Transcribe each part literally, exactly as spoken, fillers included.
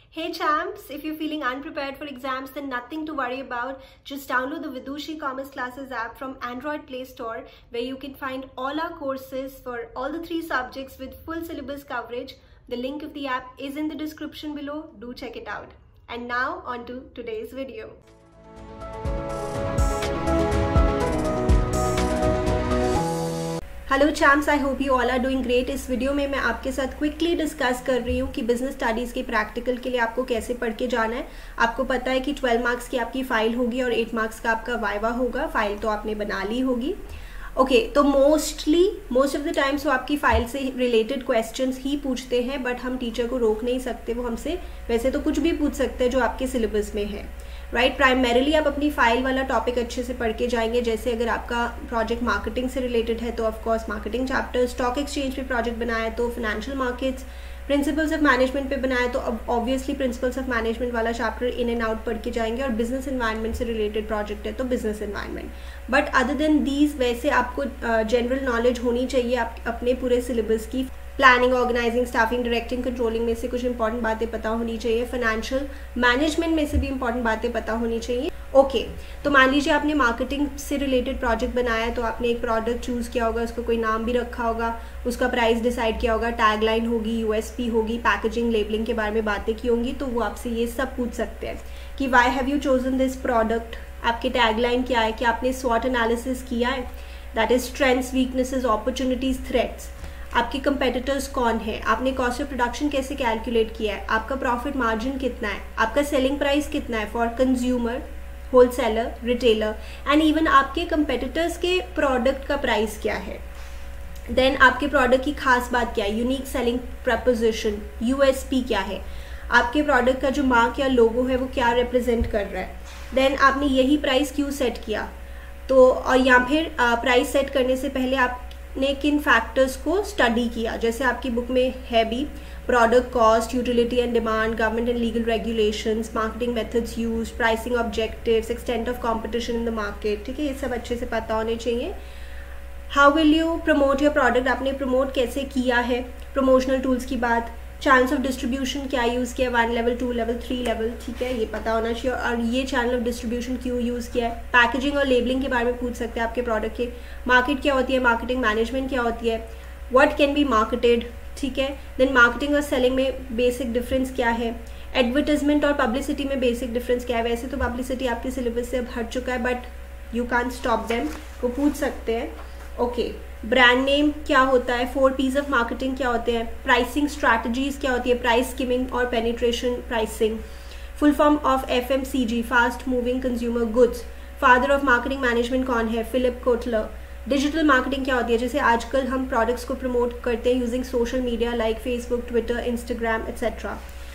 Hey champs, if you're feeling unprepared for exams, then nothing to worry about. Just download the Vidushi Commerce Classes app from Android Play Store, where you can find all our courses for all the three subjects with full syllabus coverage. The link of the app is in the description below. Do check it out. And now on to today's video. Hello champs, I hope you all are doing great. इस video में मैं आपके साथ quickly discuss कर रही हूँ कि business studies के प्रैक्टिकल के लिए आपको कैसे पढ़ के जाना है। आपको पता है कि ट्वेल्व मार्क्स की आपकी फ़ाइल होगी और एट मार्क्स का आपका वाइवा होगा। फाइल तो आपने बना ली होगी। ओके okay, तो mostly most of the times वो आपकी फ़ाइल से रिलेटेड क्वेश्चंस ही पूछते हैं, बट हम टीचर को रोक नहीं सकते। वो हमसे वैसे तो कुछ भी पूछ सकते हैं जो आपके सिलेबस में है, राइट। प्राइमरीली आप अपनी फाइल वाला टॉपिक अच्छे से पढ़ के जाएंगे। जैसे अगर आपका प्रोजेक्ट मार्केटिंग से रिलेटेड है तो of course marketing chapter, stock exchange पे प्रोजेक्ट बनाया है तो financial markets, principles of management पे बनाया तो अब ऑब्वियसली प्रिंसिपल्स ऑफ मैनेजमेंट वाला चैप्टर इन एंड आउट पढ़ के जाएंगे। और बिजनेस एनवायरनमेंट से रिलेटेड प्रोजेक्ट है तो business environment. But other than these वैसे आपको जनरल uh, नॉलेज होनी चाहिए आप अपने पूरे सिलेबस की। Planning, organizing, staffing, directing, controlling में से कुछ इंपॉर्टेंट बातें पता होनी चाहिए। फाइनेंशियल मैनेजमेंट में से भी इंपॉर्टेंट बातें पता होनी चाहिए। ओके okay, तो मान लीजिए आपने मार्केटिंग से रिलेटेड प्रोजेक्ट बनाया है तो आपने एक प्रोडक्ट चूज़ किया होगा, उसको कोई नाम भी रखा होगा, उसका प्राइस डिसाइड किया होगा, टैगलाइन होगी, यूएसपी होगी, पैकेजिंग, लेबलिंग के बारे में बातें की होंगी। तो वो आपसे ये सब पूछ सकते हैं कि why have you chosen this product, आपके टैगलाइन क्या है, कि आपने स्वॉट एनालिसिस किया है, that is strengths, weaknesses, opportunities, threats, आपके कंपेटिटर्स कौन है, आपने कॉस्ट ऑफ प्रोडक्शन कैसे कैलकुलेट किया है, आपका प्रॉफिट मार्जिन कितना है, आपका सेलिंग प्राइस कितना है for consumer, wholesaler, retailer, and even आपके कंपेटिटर्स के प्रोडक्ट का प्राइस क्या है। देन आपके प्रोडक्ट की खास बात क्या है, यूनिक सेलिंग प्रपोजिशन, यूएसपी क्या है, आपके प्रोडक्ट का जो मार्क या लोगो है वो क्या रिप्रेजेंट कर रहा है। देन आपने यही प्राइस क्यों सेट किया, तो और या फिर प्राइस सेट करने से पहले आपने किन फैक्टर्स को स्टडी किया। जैसे आपकी बुक में है भी product cost, utility and demand, government and legal regulations, marketing methods use, pricing objectives, extent of competition in the market. ठीक है, ये सब अच्छे से पता होने चाहिए। How will you promote your product, आपने प्रमोट कैसे किया है, प्रमोशनल टूल्स की बात, चैनल्स ऑफ डिस्ट्रीब्यूशन क्या यूज़ किया, one level, two level, three level, ठीक है, ये पता होना चाहिए। और ये चैनल ऑफ डिस्ट्रीब्यूशन क्यों यूज़ किया है। पैकेजिंग और लेबलिंग के बारे में पूछ सकते हैं आपके प्रोडक्ट के। मार्केट क्या होती है, मार्केटिंग मैनेजमेंट क्या होती है, व्हाट कैन बी मार्केटेड, ठीक है। देन मार्केटिंग और सेलिंग में बेसिक डिफरेंस क्या है, एडवर्टाइजमेंट और पब्लिसिटी में बेसिक डिफरेंस क्या है। वैसे तो पब्लिसिटी आपके सिलेबस से अब हट चुका है, but you can stop them, वो पूछ सकते हैं। ओके, ब्रांड नेम क्या होता है, फोर पीस ऑफ मार्केटिंग क्या होते हैं, प्राइसिंग स्ट्रैटेजीज क्या होती है, प्राइस स्कीमिंग और penetration pricing, full form of F M C G, fast moving consumer goods, father of marketing management कौन है, फिलिप कोटलर। डिजिटल मार्केटिंग क्या होती है, जैसे आजकल हम प्रोडक्ट्स को प्रमोट करते हैं using social media like Facebook, Twitter, Instagram etcetera.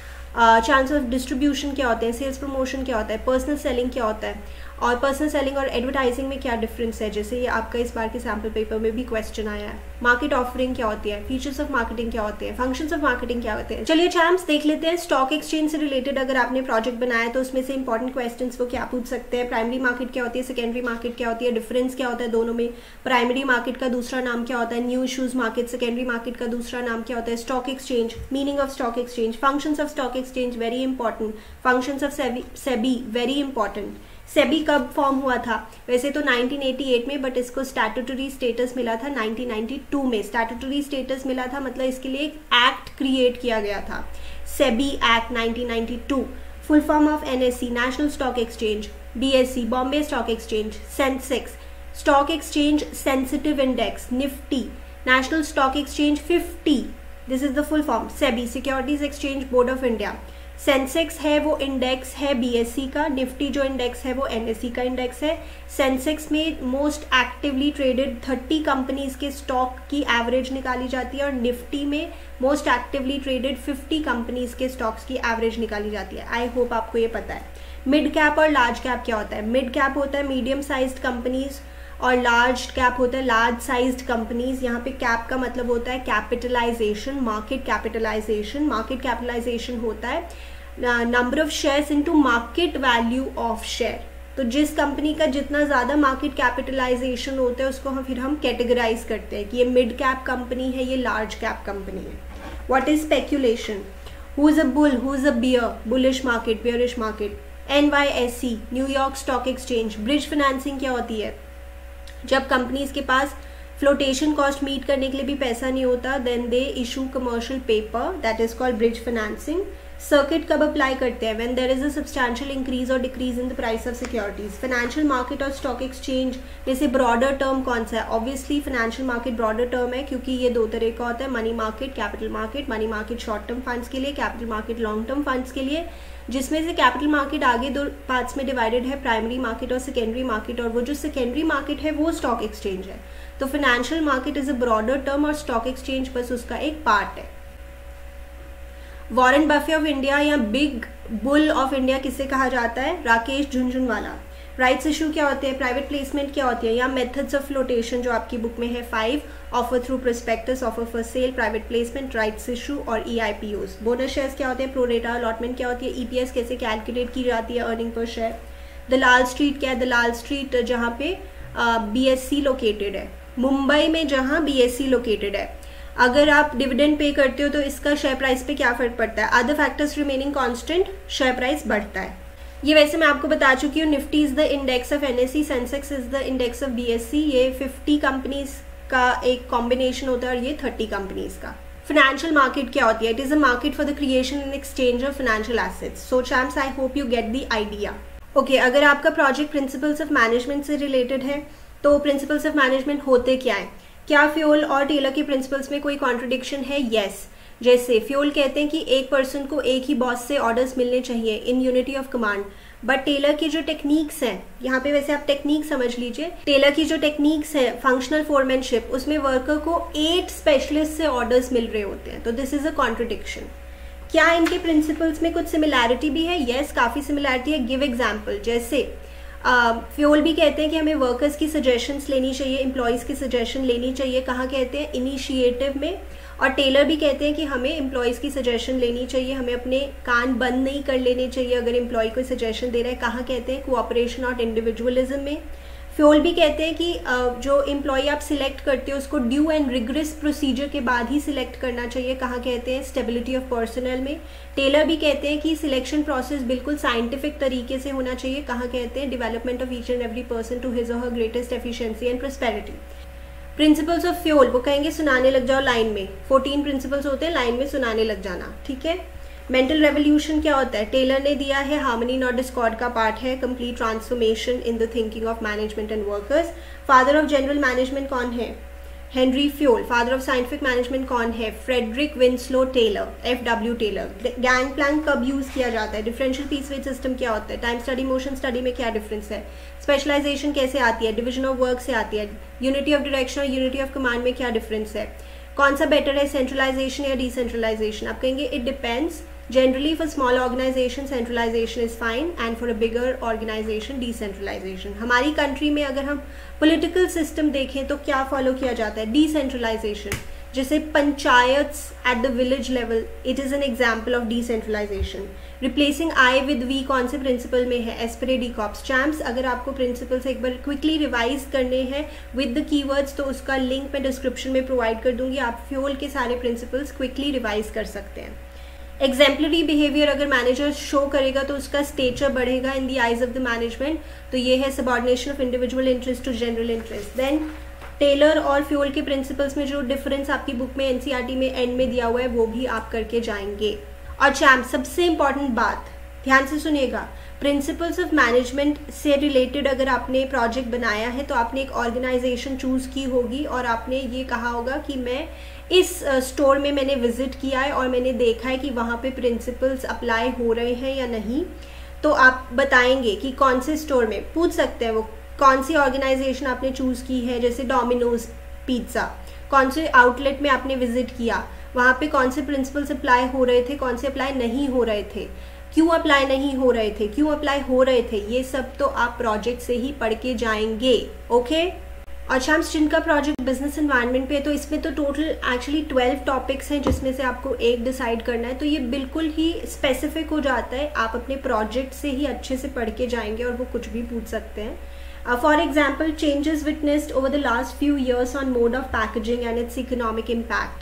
Channels of distribution क्या होते हैं, सेल्स प्रमोशन क्या होता है, पर्सनल सेलिंग क्या होता है, और पर्सनल सेलिंग और एडवर्टाइजिंग में क्या डिफरेंस है। जैसे ये आपका इस बार के सैम्पल पेपर में भी क्वेश्चन आया है। मार्केट ऑफरिंग क्या होती है, फीचर्स ऑफ मार्केटिंग क्या होते हैं, फंक्शंस ऑफ मार्केटिंग क्या होते हैं। चलिए चैम्प्स देख लेते हैं स्टॉक एक्सचेंज से रिलेटेड अगर आपने प्रोजेक्ट बनाया तो उसमें से इंपॉर्टेंट क्वेश्चंस वो क्या पूछ सकते हैं। प्राइमरी मार्केट क्या होती है, सेकेंडरी मार्केट क्या होती है, डिफरेंस क्या होता है दोनों में, प्राइमरी मार्केट का दूसरा नाम क्या होता है, new issues market, secondary market का दूसरा नाम क्या होता है, stock exchange, meaning of stock exchange, functions of stock exchange very important, functions of SEBI very important. SEBI कब फॉर्म हुआ था, वैसे तो नाइनटीन एटी एट में, बट इसको स्टैट्यूटरी स्टेटस मिला था नाइनटीन नाइंटी टू में। स्टैट्यूटरी स्टेटस मिला था मतलब इसके लिए एक एक्ट क्रिएट किया गया था, SEBI act nineteen ninety two. Full form of NSC, national stock exchange, BSC, Bombay stock exchange, Sensex, stock exchange sensitive index, Nifty, national stock exchange fifty, this is the full form. SEBI, securities exchange board of India. Sensex है वो index है BSc का, Nifty जो index है वो NSC का index है। सेंसेक्स में most actively traded thirty companies के स्टॉक की एवरेज निकाली जाती है और निफ्टी में most actively traded fifty companies के स्टॉक्स की एवरेज निकाली जाती है। आई होप आपको ये पता है। मिड कैप और लार्ज कैप क्या होता है, मिड कैप होता है मीडियम साइज्ड कंपनीज और लार्ज कैप होता है लार्ज साइज्ड कंपनीज। यहाँ पे कैप का मतलब होता है capitalization, market capitalization. Market capitalization होता है number of shares into market value of share. तो जिस कंपनी का जितना ज़्यादा मार्केट कैपिटलाइजेशन होता है उसको हम फिर हम कैटेगराइज करते हैं कि ये मिड कैप कंपनी है, ये लार्ज कैप कंपनी है। What is speculation, who is a bull, who is a bear, bullish market, bearish market. N Y S C, New York stock exchange. Bridge financing क्या होती है? जब कंपनीज के पास flotation cost meet करने के लिए भी पैसा नहीं होता, then they issue commercial paper, that is called bridge financing. Circuit कब अप्लाई करते हैं? When there is a substantial increase और decrease in the price of securities. Financial market और स्टॉक एक्सचेंज में से ब्रॉडर टर्म कौन सा है? Obviously financial market broader term है, क्योंकि ये दो तरह का होता है, money market, capital market. Money market short term funds के लिए, capital market long term funds के लिए, जिसमें से कैपिटल मार्केट आगे दो पार्ट्स में डिवाइडेड है, प्राइमरी मार्केट और सेकेंडरी मार्केट, और वो जो सेकेंडरी मार्केट है वो स्टॉक एक्सचेंज है। तो financial market is a broader term और स्टॉक एक्सचेंज बस उसका एक पार्ट है। वॉरेन बफे ऑफ इंडिया या बिग बुल ऑफ इंडिया किसे कहा जाता है? राकेश झुनझुनवाला। राइट्स इशू क्या होते हैं? प्राइवेट प्लेसमेंट क्या होती है? या मेथड्स ऑफ फ्लोटेशन जो आपकी बुक में है five, offer through prospectus, offer for sale, private placement, rights issue और E I P Os. Bonus shares क्या होते हैं? प्रोरेटा अलॉटमेंट क्या होती है? ई पी एस कैसे कैलकुलेट की जाती है, अर्निंग पर शेयर। दलाल स्ट्रीट क्या है? दलाल स्ट्रीट जहाँ पे बी एस सी लोकेटेड है, मुंबई में जहाँ बी एस सी लोकेटेड है। अगर आप डिविडेंड पे करते हो तो इसका शेयर प्राइस पे क्या फर्क पड़ता है? Other factors remaining constant, share price बढ़ता है। ये वैसे मैं आपको बता चुकी हूँ, Nifty is the index of N S C, Sensex is the index of B S C. ये फिफ्टी कंपनीज का एक कॉम्बिनेशन होता है और ये थर्टी कंपनीज का। फाइनेंशियल मार्केट क्या होती है? It is a market for the creation and exchange of financial assets. So champs, I hope you get the idea. Okay, अगर आपका प्रोजेक्ट प्रिंसिपल्स ऑफ मैनेजमेंट से रिलेटेड है तो प्रिंसिपल्स ऑफ मैनेजमेंट होते क्या है? क्या फ्योल और टेलर के प्रिंसिपल्स में कोई कॉन्ट्रडिक्शन है? यस। जैसे फ्योल कहते हैं कि एक पर्सन को एक ही बॉस से ऑर्डर्स मिलने चाहिए in unity of command, but Taylor की जो टेक्निक्स हैं, यहाँ पे वैसे आप टेक्निक समझ लीजिए, टेलर की जो टेक्निक्स है फंक्शनल फोरमैनशिप, उसमें वर्कर को एट स्पेशलिस्ट से ऑर्डर्स मिल रहे होते हैं, तो दिस इज अ कॉन्ट्रडिक्शन। क्या इनके प्रिंसिपल्स में कुछ सिमिलैरिटी भी है? यस, काफी सिमिलैरिटी है। Give example. जैसे फ्योल uh, भी कहते हैं कि हमें वर्कर्स की सजेशंस लेनी चाहिए, एम्प्लॉयज़ की सजेशन लेनी चाहिए, कहाँ कहते हैं? इनिशिएटिव में। और टेलर भी कहते हैं कि हमें एम्प्लॉयज़ की सजेशन लेनी चाहिए, हमें अपने कान बंद नहीं कर लेने चाहिए अगर एम्प्लॉय कोई सजेशन दे रहा है, कहाँ कहते हैं? कोऑपरेशन और इंडिविजुअलिज्म में। फ्योल भी कहते हैं कि जो एम्प्लॉय आप सिलेक्ट करते हो उसको ड्यू एंड रिग्रेस प्रोसीजर के बाद ही सिलेक्ट करना चाहिए, कहाँ कहते हैं? स्टेबिलिटी ऑफ पर्सनल में। टेलर भी कहते हैं कि सिलेक्शन प्रोसेस बिल्कुल साइंटिफिक तरीके से होना चाहिए, कहाँ कहते हैं? Development of each and every person to his or her greatest efficiency and prosperity. Principles of Fayol, वो कहेंगे सुनाने लग जाओ लाइन में। फोर्टीन प्रिंसिपल्स होते हैं, लाइन में सुनाने लग जाना, ठीक है। मेंटल रेवोल्यूशन क्या होता है? टेलर ने दिया है हार्मनी नॉट डिस्कॉर्ड का पार्ट है, complete transformation in the thinking of management and workers. Father of general management कौन है? Henri Fayol. Father of scientific management कौन है? Frederick Winslow Taylor, F W Taylor. Gang plan कब use किया जाता है? डिफरेंशियल पीस वेज सिस्टम क्या होता है? टाइम स्टडी, मोशन स्टडी में क्या डिफरेंस है? स्पेशलाइजेशन कैसे आती है? डिविजन ऑफ वर्क से आती है। यूनिटी ऑफ डायरेक्शन और यूनिटी ऑफ कमांड में क्या डिफरेंस है? कौन सा बेटर है, सेंट्रलाइजेशन या डिसेंट्रलाइजेशन? आप कहेंगे it depends. Generally, for small organization, centralization is fine, and for a bigger organization, decentralization. हमारी कंट्री में अगर हम political system देखें तो क्या फॉलो किया जाता है? Decentralization. जैसे panchayat at the village level, it is an example of decentralization. Replacing I with we कौन से प्रिंसिपल में है? एस्परे डिकॉप्स। चैम्प्स, अगर आपको प्रिंसिपल्स एक बार क्विकली रिवाइज करने हैं विद द कीवर्ड्स तो उसका लिंक मैं डिस्क्रिप्शन में प्रोवाइड कर दूंगी, आप फ्यूल के सारे प्रिंसिपल्स क्विकली रिवाइज कर सकते हैं। एग्जेम्पलरी बिहेवियर अगर मैनेजर शो करेगा तो उसका स्टेचर बढ़ेगा in the eyes of the management, तो ये है subordination of individual interest to general interest. Then Taylor और फ्यूल के प्रिंसिपल्स में जो डिफरेंस आपकी बुक में एनसीईआरटी में एंड में दिया हुआ है वो भी आप करके जाएंगे। और चैम्प, सबसे इंपॉर्टेंट बात ध्यान से सुनिएगा, प्रिंसिपल्स ऑफ मैनेजमेंट से रिलेटेड अगर आपने प्रोजेक्ट बनाया है तो आपने एक ऑर्गेनाइजेशन चूज की होगी और आपने ये कहा होगा कि मैं इस स्टोर में मैंने विजिट किया है और मैंने देखा है कि वहाँ पे प्रिंसिपल्स अप्लाई हो रहे हैं या नहीं। तो आप बताएंगे कि कौन से स्टोर में, पूछ सकते हैं वो कौन सी ऑर्गेनाइजेशन आपने चूज की है, जैसे डोमिनोज पिज्ज़ा, कौन से आउटलेट में आपने विजिट किया, वहाँ पे कौन से प्रिंसिपल्स अप्लाई हो रहे थे, कौन से अप्लाई नहीं हो रहे थे, क्यों अप्लाई नहीं हो रहे थे, क्यों अप्लाई हो रहे थे, ये सब तो आप प्रोजेक्ट से ही पढ़ के जाएंगे। ओके। और शम्स, जिनका प्रोजेक्ट बिजनेस एनवायरनमेंट पे है तो इसमें तो टोटल एक्चुअली ट्वेल्व टॉपिक्स हैं जिसमें से आपको एक डिसाइड करना है, तो ये बिल्कुल ही स्पेसिफिक हो जाता है, आप अपने प्रोजेक्ट से ही अच्छे से पढ़ के जाएंगे और वो कुछ भी पूछ सकते हैं। For example, changes witnessed over the last few years on mode of packaging and its economic impact,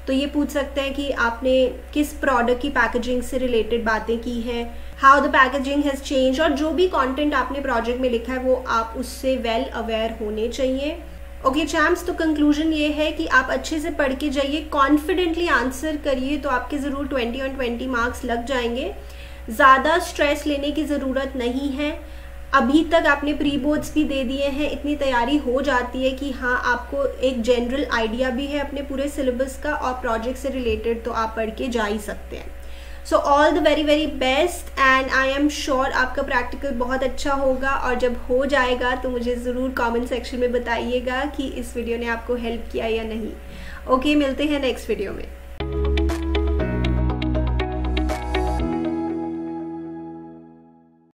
तो ये पूछ सकते हैं कि आपने किस प्रोडक्ट की पैकेजिंग से रिलेटेड बातें की हैं, how the packaging has change, और जो भी कंटेंट आपने प्रोजेक्ट में लिखा है वो आप उससे वेल अवेयर होने चाहिए। ओके चैम्प्स, तो कंक्लूजन ये है कि आप अच्छे से पढ़ के जाइए, कॉन्फिडेंटली आंसर करिए, तो आपके ज़रूर ट्वेंटी ऑन ट्वेंटी मार्क्स लग जाएंगे। ज़्यादा स्ट्रेस लेने की ज़रूरत नहीं है। अभी तक आपने प्री बोर्ड्स भी दे दिए हैं, इतनी तैयारी हो जाती है कि हाँ आपको एक जनरल आइडिया भी है अपने पूरे सिलेबस का, और प्रोजेक्ट से रिलेटेड तो आप पढ़ के जा ही सकते हैं। So all the very very best, and I am sure आपका प्रैक्टिकल बहुत अच्छा होगा, और जब हो जाएगा तो मुझे ज़रूर कमेंट सेक्शन में बताइएगा कि इस वीडियो ने आपको हेल्प किया या नहीं। ओके okay, मिलते हैं नेक्स्ट वीडियो में।